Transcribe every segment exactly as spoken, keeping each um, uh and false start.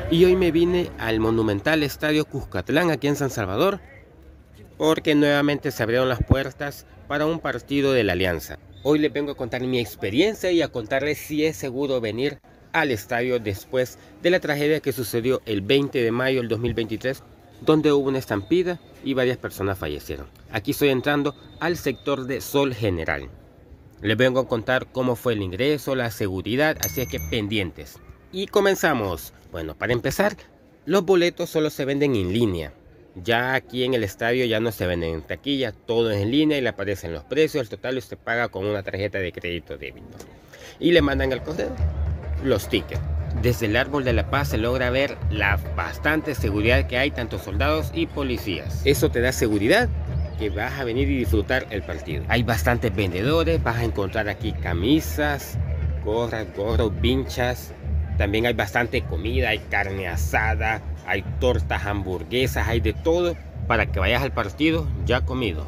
Y hoy me vine al monumental Estadio Cuscatlán aquí en San Salvador, porque nuevamente se abrieron las puertas para un partido de la Alianza. Hoy les vengo a contar mi experiencia y a contarles si es seguro venir al estadio después de la tragedia que sucedió el veinte de mayo del dos mil veintitrés, donde hubo una estampida y varias personas fallecieron. Aquí estoy entrando al sector de Sol General. Les vengo a contar cómo fue el ingreso, la seguridad, así es que pendientes. Y comenzamos. Bueno, para empezar, los boletos solo se venden en línea. Ya aquí en el estadio ya no se venden en taquilla, todo es en línea y le aparecen los precios. El total usted paga con una tarjeta de crédito débito. Y le mandan al correo los tickets. Desde el Árbol de la Paz se logra ver la bastante seguridad que hay, tanto soldados y policías. Eso te da seguridad que vas a venir y disfrutar el partido. Hay bastantes vendedores, vas a encontrar aquí camisas, gorras, gorros, vinchas. También hay bastante comida, hay carne asada, hay tortas, hamburguesas, hay de todo para que vayas al partido ya comido.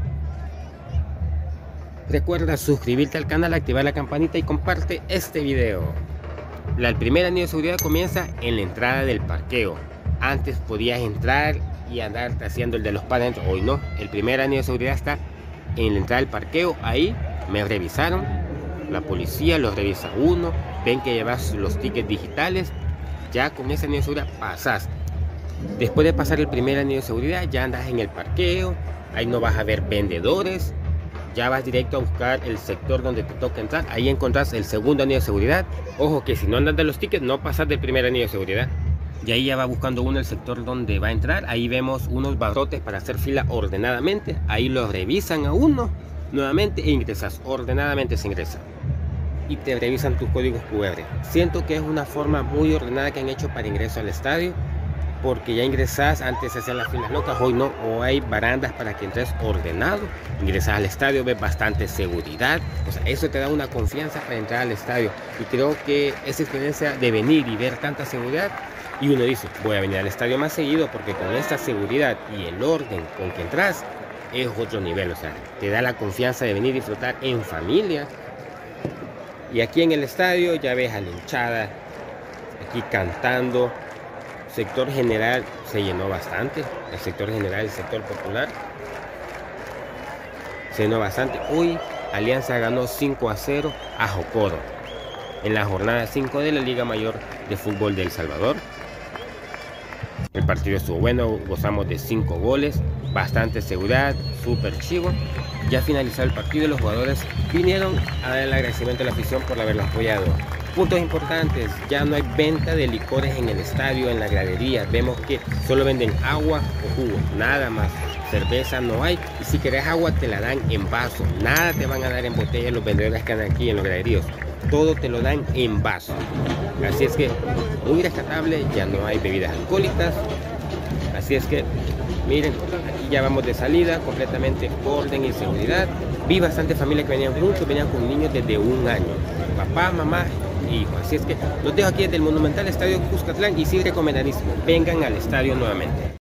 Recuerda suscribirte al canal, activar la campanita y comparte este video. La, el primer anillo de seguridad comienza en la entrada del parqueo. Antes podías entrar y andar haciendo el de los padres, hoy no. El primer anillo de seguridad está en la entrada del parqueo. Ahí me revisaron, la policía los revisa uno, ven que llevas los tickets digitales, ya con ese anillo de seguridad pasas. Después de pasar el primer anillo de seguridad ya andas en el parqueo, ahí no vas a ver vendedores, ya vas directo a buscar el sector donde te toca entrar, ahí encontrás el segundo anillo de seguridad. Ojo que si no andas de los tickets no pasas del primer anillo de seguridad. Y ahí ya va buscando uno el sector donde va a entrar. Ahí vemos unos barrotes para hacer fila ordenadamente. Ahí los revisan a uno nuevamente e ingresas. Ordenadamente se ingresa. Y te revisan tus códigos cu erre. Siento que es una forma muy ordenada que han hecho para ingreso al estadio. Porque ya ingresas, antes se hacían las filas locas, hoy no. O hay barandas para que entres ordenado. Ingresas al estadio, ves bastante seguridad. O sea, eso te da una confianza para entrar al estadio. Y creo que esa experiencia de venir y ver tanta seguridad, y uno dice, voy a venir al estadio más seguido porque con esta seguridad y el orden con que entras es otro nivel. O sea, te da la confianza de venir y disfrutar en familia. Y aquí en el estadio ya ves a la hinchada aquí cantando. Sector general se llenó bastante. El sector general, el sector popular se llenó bastante. Hoy Alianza ganó cinco a cero a Jocoro en la jornada cinco de la Liga Mayor de Fútbol de El Salvador. El partido estuvo bueno, gozamos de cinco goles, bastante seguridad, súper chivo. Ya finalizado el partido, los jugadores vinieron a dar el agradecimiento a la afición por haberlo apoyado. Puntos importantes, ya no hay venta de licores en el estadio, en la gradería. Vemos que solo venden agua o jugo, nada más. Cerveza no hay, y si querés agua te la dan en vaso. Nada te van a dar en botella los vendedores que andan aquí en los graderíos. Todo te lo dan en vaso. Así es que muy rescatable, ya no hay bebidas alcohólicas. Así es que miren, aquí ya vamos de salida, completamente orden y seguridad. Vi bastante familia que venían juntos, venían con niños desde un año. Papá, mamá, hijo. Así es que los dejo aquí desde el monumental Estadio Cuscatlán y sí, recomendadísimo, vengan al estadio nuevamente.